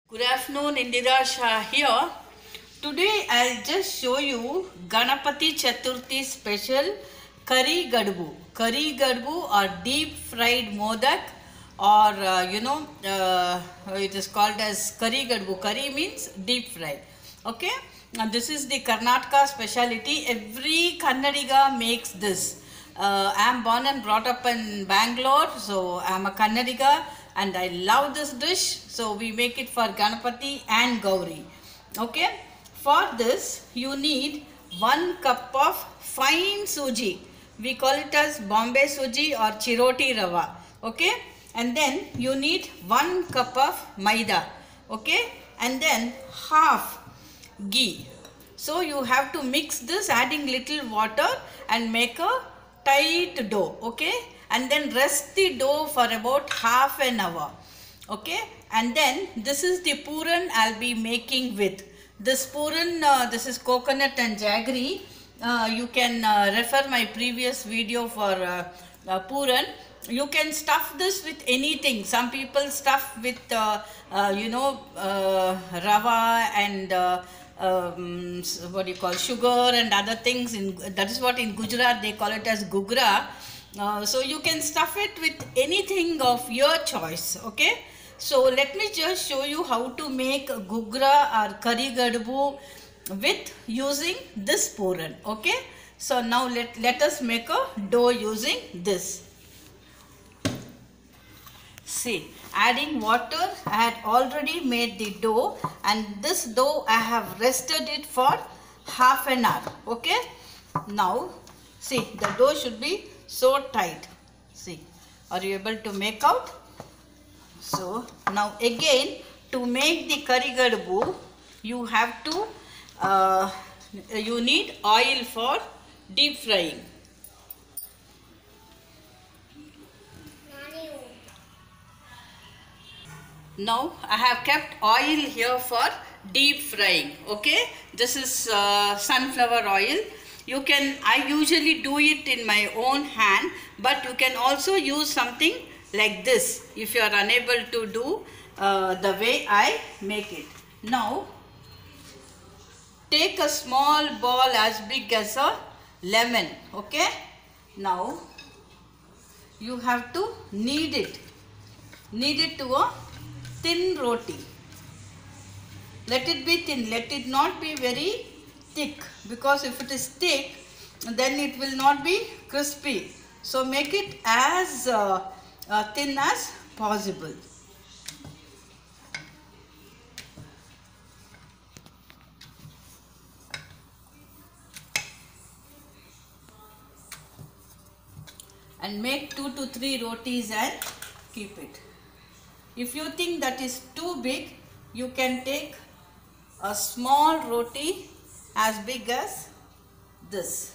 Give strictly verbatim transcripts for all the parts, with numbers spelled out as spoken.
Good afternoon, Indira Shah here. Today I'll just show you Ganapati Chaturthi special curry gadbu. Curry gadbu or deep fried modak, or uh, you know uh, it is called as curry gadbu. Curry means deep fried. Okay, and this is the Karnataka speciality. Every Kannadiga makes this. Uh, I am born and brought up in Bangalore, so I am a Kannadiga and I love this dish. So we make it for Ganapati and Gauri. Okay, for this you need one cup of fine suji. We call it as Bombay suji or Chiroti rava. Okay, and then you need one cup of maida. Okay, and then half ghee. So you have to mix this, adding little water and make a tight dough. Okay, and then rest the dough for about half an hour. Okay, and then this is the puran I'll be making with. This puran, uh, this is coconut and jaggery. Uh, you can uh, refer my previous video for uh, uh, puran. You can stuff this with anything. Some people stuff with uh, uh, you know uh, rava and uh, um, what do you call sugar and other things. In that is what in Gujarat they call it as gugra. Uh, so you can stuff it with anything of your choice. Okay, so let me just show you how to make gugra or curry gadbu with using this puran. Okay, so now let let us make a dough using this. See, adding water, I had already made the dough, and this dough I have rested it for half an hour. Okay, now see, the dough should be so tight. See, are you able to make out? So now again, to make the curry gadbu, you have to uh, you need oil for deep frying. Now I have kept oil here for deep frying. Okay, this is uh, sunflower oil. You can, I usually do it in my own hand, but you can also use something like this if you are unable to do uh, the way I make it. Now take a small ball as big as a lemon. Okay, now you have to knead it. Knead it to a thin roti. Let it be thin. Let it not be very thick, because if it is thick, then it will not be crispy. So make it as uh, uh, thin as possible. And make two to three rotis and keep it. If you think that is too big, you can take a small roti as big as this.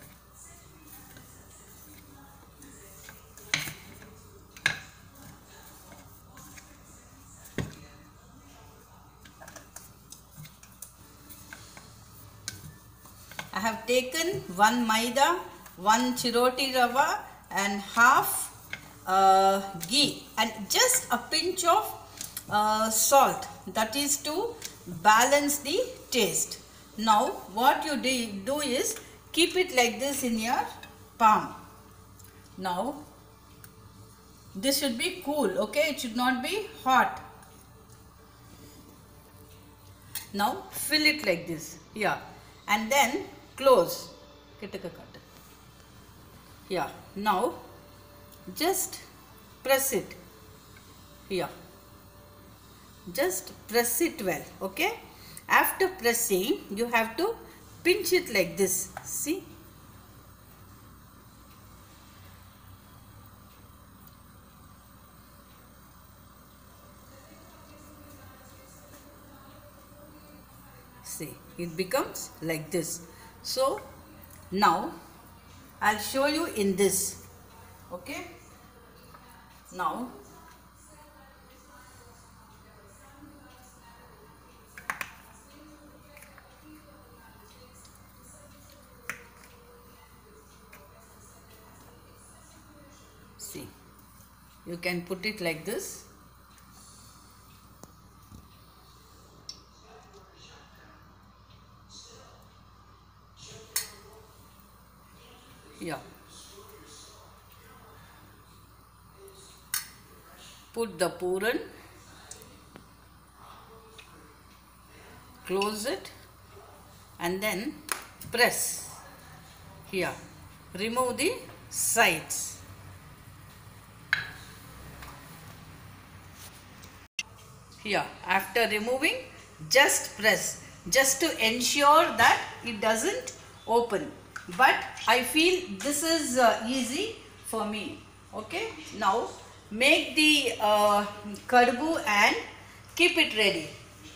I have taken one maida, one chiroti rava and half uh, ghee and just a pinch of uh, salt, that is to balance the taste. Now what you do is keep it like this in your palm. Now this should be cool. Okay, it should not be hot. Now fill it like this. Yeah, and then close. Yeah, now just press it. Yeah, just press it well. Okay, after pressing you have to pinch it like this. See, see, it becomes like this. So now I'll show you in this. Okay, now see, you can put it like this. Yeah. Put the puran, close it, and then press here. Remove the sides. Here, after removing, just press, just to ensure that it doesn't open. But I feel this is uh, easy for me. Okay, now make the uh, kadbu and keep it ready.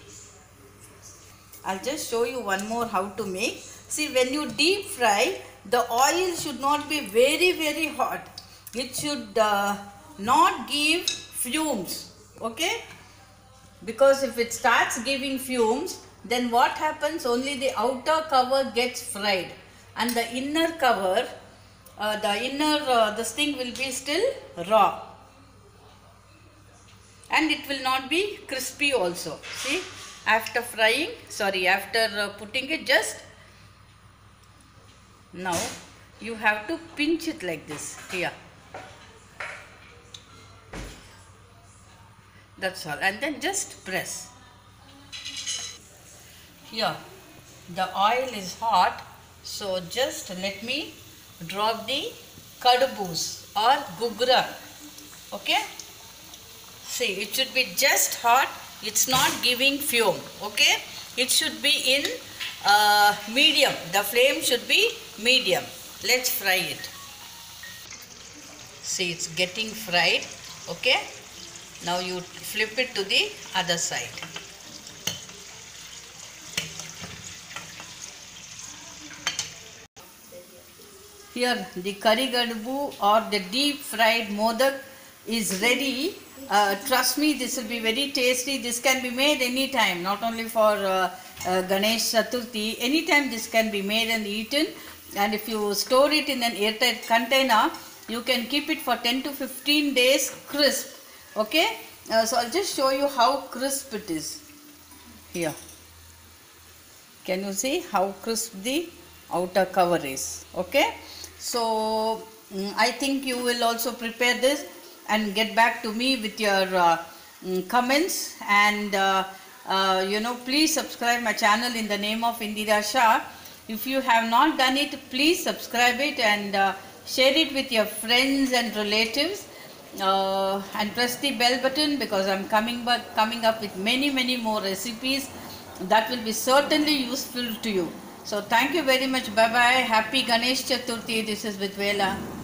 I'll just show you one more how to make. See, when you deep fry, the oil should not be very very hot. It should uh, not give fumes. Okay, because if it starts giving fumes, then what happens? Only the outer cover gets fried and the inner cover, uh, the inner uh, this thing will be still raw, and it will not be crispy also. See, after frying, sorry, after uh, putting it, just now you have to pinch it like this here. That's all, and then just press. Here, the oil is hot, so just let me drop the kadbus or gugra. Okay? See, it should be just hot. It's not giving fume. Okay? It should be in uh, medium. The flame should be medium. Let's fry it. See, it's getting fried. Okay? Now you flip it to the other side. Here the curry gadbu or the deep fried modak is ready. Uh, trust me, this will be very tasty. This can be made anytime, not only for uh, uh, Ganesh Chaturthi. Anytime this can be made and eaten. And if you store it in an airtight container, you can keep it for ten to fifteen days crisp. Okay, uh, so I'll just show you how crisp it is. Here, can you see how crisp the outer cover is? Okay, so um, I think you will also prepare this and get back to me with your uh, um, comments, and uh, uh, you know, please subscribe my channel in the name of Indira Shah. If you have not done it, please subscribe it and uh, share it with your friends and relatives. Uh, and press the bell button, because I'm coming back, coming up with many many more recipes that will be certainly useful to you. So thank you very much. Bye bye. Happy Ganesh Chaturthi. This is Vidvela.